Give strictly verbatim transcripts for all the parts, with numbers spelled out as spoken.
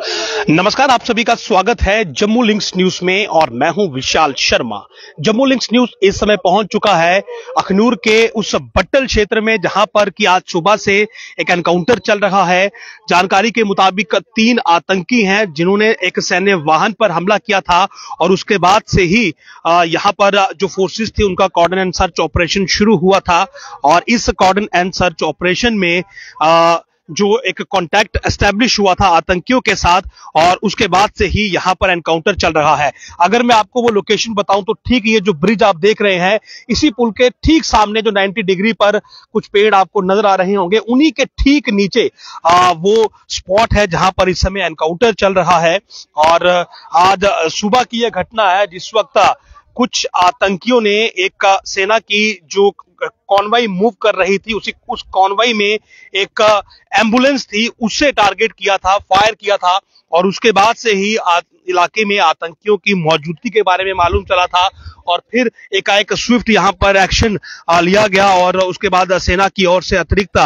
नमस्कार, आप सभी का स्वागत है जम्मू लिंक्स न्यूज में और मैं हूं विशाल शर्मा। जम्मू लिंक्स न्यूज इस समय पहुंच चुका है अखनूर के उस बट्टल क्षेत्र में जहां पर कि आज सुबह से एक एनकाउंटर चल रहा है। जानकारी के मुताबिक तीन आतंकी हैं जिन्होंने एक सैन्य वाहन पर हमला किया था और उसके बाद से ही यहां पर जो फोर्सेस थी उनका कॉर्डन एंड सर्च ऑपरेशन शुरू हुआ था और इस कॉर्डन एंड सर्च ऑपरेशन में आ, जो एक कांटेक्ट एस्टैब्लिश हुआ था आतंकियों के साथ और उसके बाद से ही यहां पर एनकाउंटर चल रहा है। अगर मैं आपको वो लोकेशन बताऊं तो ठीक ये जो ब्रिज आप देख रहे हैं, इसी पुल के ठीक सामने जो नब्बे डिग्री पर कुछ पेड़ आपको नजर आ रहे होंगे, उन्हीं के ठीक नीचे आ, वो स्पॉट है जहां पर इस समय एनकाउंटर चल रहा है। और आज सुबह की यह घटना है जिस वक्त कुछ आतंकियों ने एक सेना की जो कॉन्वॉय मूव कर रही थी, उसी उस कॉन्वॉय में एक एम्बुलेंस थी, उससे टारगेट किया था, फायर किया था और उसके बाद से ही इलाके में आतंकियों की मौजूदगी के बारे में मालूम चला था और फिर एकाएक स्विफ्ट यहां पर एक्शन लिया गया और उसके बाद सेना की ओर से अतिरिक्त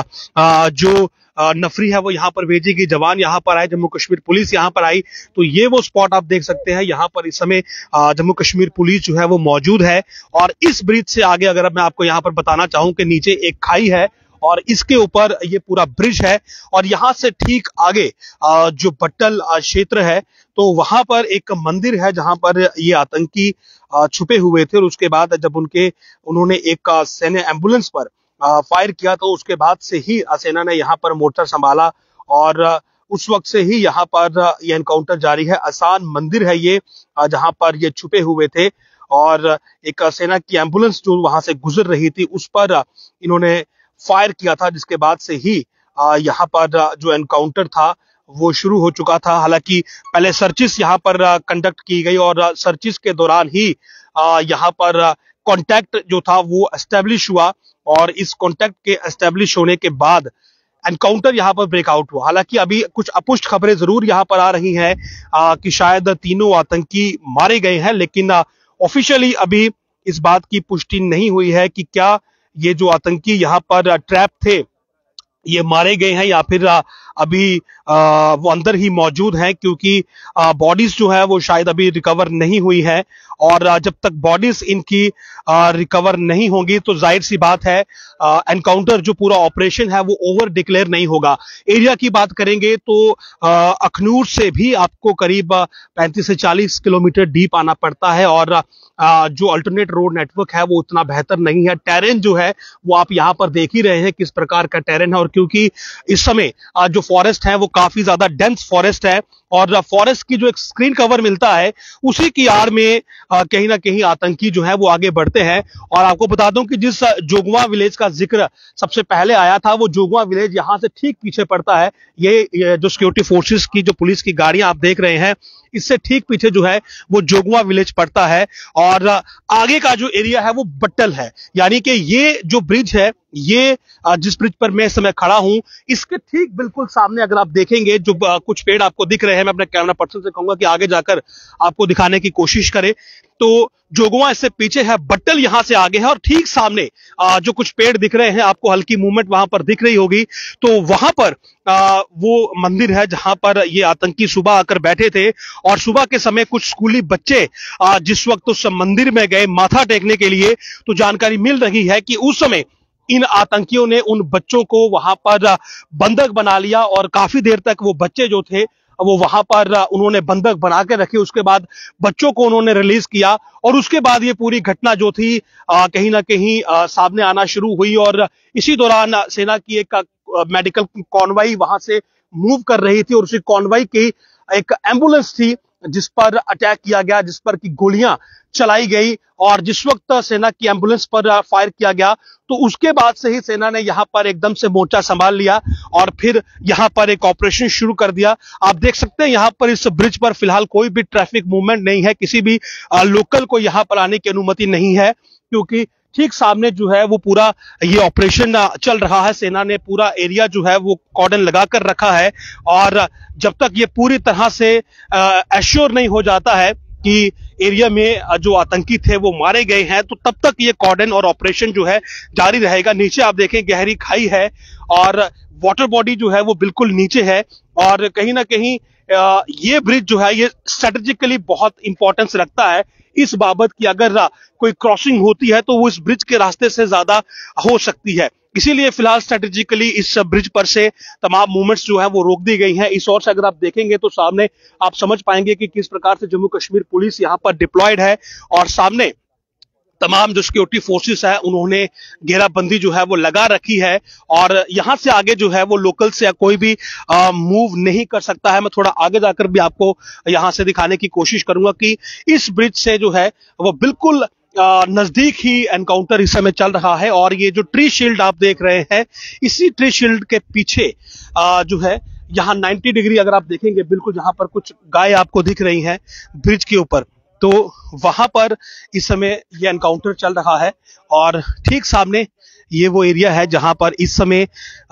जो नफरी है वो यहां पर भेजी गई, जवान यहां पर आए, जम्मू कश्मीर पुलिस यहां पर आई। तो ये वो स्पॉट आप देख सकते हैं, यहां पर इस समय जम्मू कश्मीर पुलिस जो है वो मौजूद है। और इस ब्रिज से आगे अगर मैं आपको यहां पर बताना चाहूं कि नीचे एक खाई है और इसके ऊपर ये पूरा ब्रिज है और यहां से ठीक आगे जो बट्टल क्षेत्र है तो वहां पर एक मंदिर है जहां पर ये आतंकी छुपे हुए थे और उसके बाद जब उनके उन्होंने एक सैन्य एम्बुलेंस पर फायर किया तो उसके बाद से ही सेना ने यहां पर मोर्चा संभाला और उस वक्त से ही यहां पर ये एनकाउंटर जारी है। आसान मंदिर है ये जहां पर ये छुपे हुए थे और एक सेना की एम्बुलेंस जो वहां से गुजर रही थी उस पर इन्होंने फायर किया था, जिसके बाद से ही यहां पर जो एनकाउंटर था वो शुरू हो चुका था। हालांकि पहले सर्चिस यहां पर कंडक्ट की गई और सर्चिस के दौरान ही यहां पर कांटेक्ट जो था वो एस्टेब्लिश हुआ और इस कांटेक्ट के एस्टेब्लिश होने के बाद एनकाउंटर यहां पर ब्रेकआउट हुआ। हालांकि अभी कुछ अपुष्ट खबरें जरूर यहां पर आ रही हैं कि शायद तीनों आतंकी मारे गए हैं, लेकिन ऑफिशियली अभी इस बात की पुष्टि नहीं हुई है कि क्या ये जो आतंकी यहां पर ट्रैप थे ये मारे गए हैं या फिर अभी आ, वो अंदर ही मौजूद हैं, क्योंकि बॉडीज जो है वो शायद अभी रिकवर नहीं हुई है और जब तक बॉडीज इनकी आ, रिकवर नहीं होंगी तो जाहिर सी बात है एनकाउंटर जो पूरा ऑपरेशन है वो ओवर डिक्लेयर नहीं होगा। एरिया की बात करेंगे तो आ, अखनूर से भी आपको करीब पैंतीस से चालीस किलोमीटर डीप आना पड़ता है और आ, जो अल्टरनेट रोड नेटवर्क है वो उतना बेहतर नहीं है। टेरेन जो है वो आप यहाँ पर देख ही रहे हैं किस प्रकार का टेरेन है और क्योंकि इस समय आ, जो फॉरेस्ट है वो काफी ज्यादा डेंस फॉरेस्ट है और फॉरेस्ट की जो एक स्क्रीन कवर मिलता है उसी की आड़ में आ, कहीं ना कहीं आतंकी जो है वो आगे बढ़ते हैं। और आपको बता दूं कि जिस जोगवा विलेज का जिक्र सबसे पहले आया था वो जोगवा विलेज यहां से ठीक पीछे पड़ता है। ये, ये जो सिक्योरिटी फोर्सेस की जो पुलिस की गाड़ियां आप देख रहे हैं इससे ठीक पीछे जो है वो जोगवा विलेज पड़ता है और आगे का जो एरिया है वो बट्टल है। यानी कि ये जो ब्रिज है, ये जिस ब्रिज पर मैं इस समय खड़ा हूं इसके ठीक बिल्कुल सामने अगर आप देखेंगे जो कुछ पेड़ आपको दिख रहे हैं, मैं अपने कैमरा पर्सन से कहूंगा कि आगे जाकर आपको दिखाने की कोशिश करे। तो जोगवा इससे पीछे है, बट्टल यहां से आगे है और ठीक सामने आ, जो कुछ पेड़ दिख रहे हैं आपको हल्की मूवमेंट वहां पर दिख रही होगी, तो वहां पर आ, वो मंदिर है जहां पर ये आतंकी सुबह आकर बैठे थे और सुबह के समय कुछ स्कूली बच्चे आ, जिस वक्त उस मंदिर में गए माथा टेकने के लिए तो जानकारी मिल रही है कि उस समय इन आतंकियों ने उन बच्चों को वहां पर बंधक बना लिया और काफी देर तक वो बच्चे जो थे वो वहां पर उन्होंने बंधक बना के रखे। उसके बाद बच्चों को उन्होंने रिलीज किया और उसके बाद ये पूरी घटना जो थी आ, कहीं ना कहीं आ, सामने आना शुरू हुई और इसी दौरान सेना की एक मेडिकल कॉन्वॉय वहां से मूव कर रही थी और उसी कॉन्वॉय की एक एम्बुलेंस थी जिस पर अटैक किया गया, जिस पर की गोलियां चलाई गई और जिस वक्त सेना की एम्बुलेंस पर फायर किया गया तो उसके बाद से ही सेना ने यहां पर एकदम से मोर्चा संभाल लिया और फिर यहां पर एक ऑपरेशन शुरू कर दिया। आप देख सकते हैं यहां पर इस ब्रिज पर फिलहाल कोई भी ट्रैफिक मूवमेंट नहीं है, किसी भी लोकल को यहां पर आने की अनुमति नहीं है क्योंकि ठीक सामने जो है वो पूरा ये ऑपरेशन चल रहा है। सेना ने पूरा एरिया जो है वो कॉर्डन लगाकर रखा है और जब तक ये पूरी तरह से एश्योर नहीं हो जाता है कि एरिया में जो आतंकी थे वो मारे गए हैं, तो तब तक ये कॉर्डन और ऑपरेशन जो है जारी रहेगा। नीचे आप देखें गहरी खाई है और वाटर बॉडी जो है वो बिल्कुल नीचे है और कहीं ना कहीं ये ब्रिज जो है ये स्ट्रेटेजिकली बहुत इंपॉर्टेंस रखता है इस बाबत कि अगर कोई क्रॉसिंग होती है तो वो इस ब्रिज के रास्ते से ज्यादा हो सकती है। इसीलिए फिलहाल स्ट्रेटेजिकली इस ब्रिज पर से तमाम मूवमेंट्स जो है वो रोक दी गई हैं। इस ओर से अगर आप देखेंगे तो सामने आप समझ पाएंगे कि किस प्रकार से जम्मू कश्मीर पुलिस यहां पर डिप्लॉयड है और सामने तमाम जो सिक्योरिटी फोर्सेस है उन्होंने घेराबंदी जो है वो लगा रखी है और यहां से आगे जो है वो लोकल से कोई भी आ, मूव नहीं कर सकता है। मैं थोड़ा आगे जाकर भी आपको यहां से दिखाने की कोशिश करूंगा कि इस ब्रिज से जो है वो बिल्कुल नजदीक ही एनकाउंटर इस समय चल रहा है और ये जो ट्री शील्ड आप देख रहे हैं इसी ट्री शील्ड के पीछे आ, जो है यहाँ नब्बे डिग्री अगर आप देखेंगे बिल्कुल जहां पर कुछ गाय आपको दिख रही हैं ब्रिज के ऊपर, तो वहां पर इस समय ये एनकाउंटर चल रहा है और ठीक सामने ये वो एरिया है जहां पर इस समय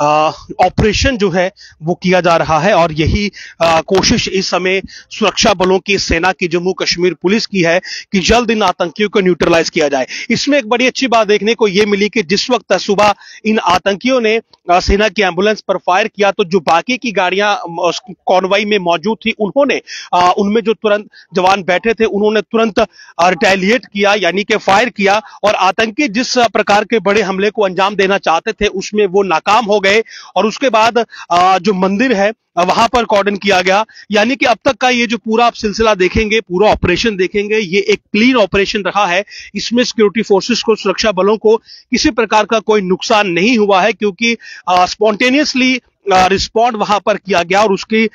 ऑपरेशन जो है वो किया जा रहा है और यही आ, कोशिश इस समय सुरक्षा बलों की, सेना की, जम्मू कश्मीर पुलिस की है कि जल्द इन आतंकियों को न्यूट्रलाइज किया जाए। इसमें एक बड़ी अच्छी बात देखने को ये मिली कि जिस वक्त सुबह इन आतंकियों ने आ, सेना की एम्बुलेंस पर फायर किया तो जो बाकी की गाड़ियां कॉन्वॉय में मौजूद थी उन्होंने आ, उनमें जो तुरंत जवान बैठे थे उन्होंने तुरंत रिटेलिएट किया यानी कि फायर किया और आतंकी जिस प्रकार के बड़े हमले को अंजाम देना चाहते थे उसमें वो नाकाम हो गए और उसके बाद जो मंदिर है वहां पर कॉर्डन किया गया। यानी कि अब तक का ये जो पूरा आप सिलसिला देखेंगे, पूरा ऑपरेशन देखेंगे, ये एक क्लीन ऑपरेशन रहा है। इसमें सिक्योरिटी फोर्सेस को, सुरक्षा बलों को किसी प्रकार का कोई नुकसान नहीं हुआ है क्योंकि स्पॉन्टेनियसली रिस्पॉन्ड वहां पर किया गया और उसकी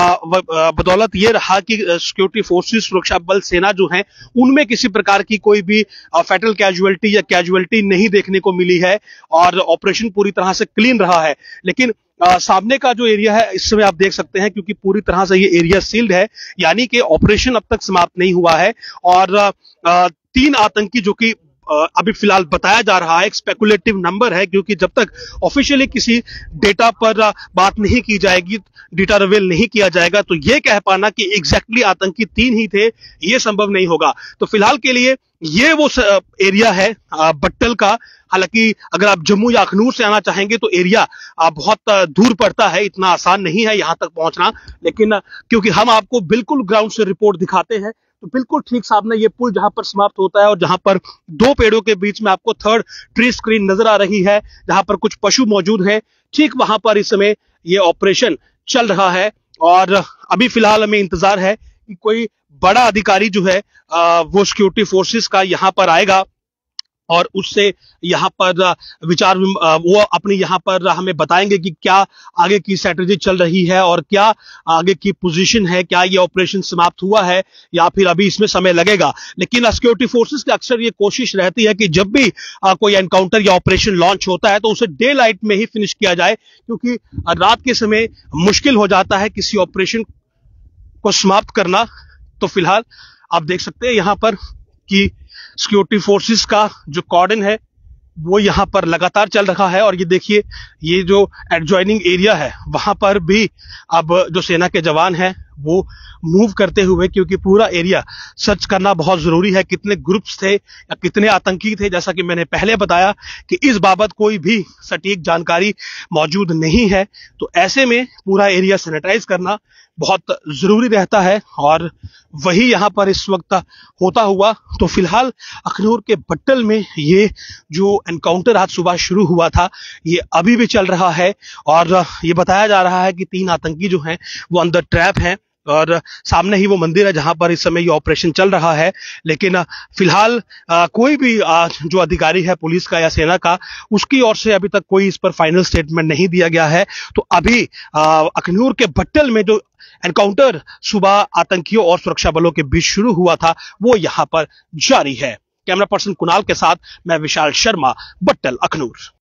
बदौलत ये रहा कि सिक्योरिटी फोर्सेस, सुरक्षा बल, सेना जो है उनमें किसी प्रकार की कोई भी फैटल कैजुअलिटी या कैजुअलिटी नहीं देखने को मिली है और ऑपरेशन पूरी तरह से क्लीन रहा है। लेकिन आ, सामने का जो एरिया है इस समय आप देख सकते हैं क्योंकि पूरी तरह से ये एरिया सील्ड है यानी कि ऑपरेशन अब तक समाप्त नहीं हुआ है और आ, तीन आतंकी जो कि अभी फिलहाल बताया जा रहा है, एक स्पेकुलेटिव नंबर है क्योंकि जब तक ऑफिशियली किसी डेटा पर बात नहीं की जाएगी, डेटा रिवील नहीं किया जाएगा तो ये कह पाना कि एग्जैक्टली आतंकी तीन ही थे ये संभव नहीं होगा। तो फिलहाल के लिए ये वो एरिया है बट्टल का। हालांकि अगर आप जम्मू या अखनूर से आना चाहेंगे तो एरिया बहुत दूर पड़ता है, इतना आसान नहीं है यहां तक पहुंचना, लेकिन क्योंकि हम आपको बिल्कुल ग्राउंड से रिपोर्ट दिखाते हैं तो बिल्कुल ठीक सामने ये पुल जहां पर समाप्त होता है और जहां पर दो पेड़ों के बीच में आपको थर्ड ट्री स्क्रीन नजर आ रही है जहां पर कुछ पशु मौजूद हैं, ठीक वहां पर इस समय ये ऑपरेशन चल रहा है और अभी फिलहाल हमें इंतजार है कि कोई बड़ा अधिकारी जो है वो सिक्योरिटी फोर्सेस का यहां पर आएगा और उससे यहाँ पर विचार वो अपनी यहाँ पर हमें बताएंगे कि क्या आगे की स्ट्रेटेजी चल रही है और क्या आगे की पोजीशन है, क्या ये ऑपरेशन समाप्त हुआ है या फिर अभी इसमें समय लगेगा। लेकिन सिक्योरिटी फोर्सेस की अक्सर ये कोशिश रहती है कि जब भी कोई एनकाउंटर या ऑपरेशन लॉन्च होता है तो उसे डे लाइट में ही फिनिश किया जाए क्योंकि रात के समय मुश्किल हो जाता है किसी ऑपरेशन को समाप्त करना। तो फिलहाल आप देख सकते हैं यहाँ पर कि सिक्योरिटी फोर्सेस का जो कॉर्डन है वो यहाँ पर लगातार चल रहा है और ये देखिए ये जो एडजॉइनिंग एरिया है वहां पर भी अब जो सेना के जवान हैं वो मूव करते हुए, क्योंकि पूरा एरिया सर्च करना बहुत जरूरी है कितने ग्रुप्स थे या कितने आतंकी थे। जैसा कि मैंने पहले बताया कि इस बाबत कोई भी सटीक जानकारी मौजूद नहीं है, तो ऐसे में पूरा एरिया सैनिटाइज करना बहुत जरूरी रहता है और वही यहां पर इस वक्त होता हुआ। तो फिलहाल अखनूर के बट्टल में ये जो एनकाउंटर आज सुबह शुरू हुआ था ये अभी भी चल रहा है और ये बताया जा रहा है कि तीन आतंकी जो हैं वो अंदर ट्रैप हैं और सामने ही वो मंदिर है जहां पर इस समय ये ऑपरेशन चल रहा है। लेकिन फिलहाल कोई भी आ, जो अधिकारी है पुलिस का या सेना का, उसकी ओर से अभी तक कोई इस पर फाइनल स्टेटमेंट नहीं दिया गया है। तो अभी अखनूर के बट्टल में जो एनकाउंटर सुबह आतंकियों और सुरक्षा बलों के बीच शुरू हुआ था वो यहां पर जारी है। कैमरा पर्सन कुणाल के साथ मैं विशाल शर्मा, बट्टल, अखनूर।